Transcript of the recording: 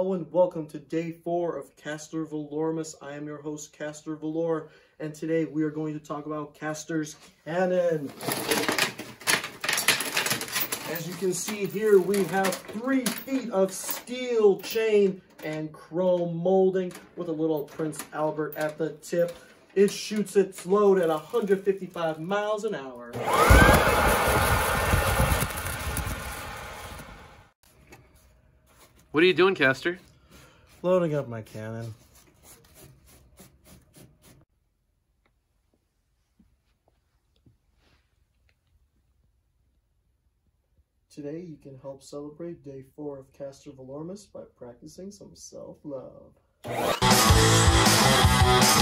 Hello and welcome to day 4 of CASTER Volormas. I am your host, CASTER Volor, and today we are going to talk about CASTER's cannon. As you can see here, we have 3 feet of steel chain and chrome molding with a little Prince Albert at the tip. It shoots its load at 155 miles an hour. What are you doing, Caster? Loading up my cannon. Today you can help celebrate day 4 of CASTER Volormas by practicing some self-love.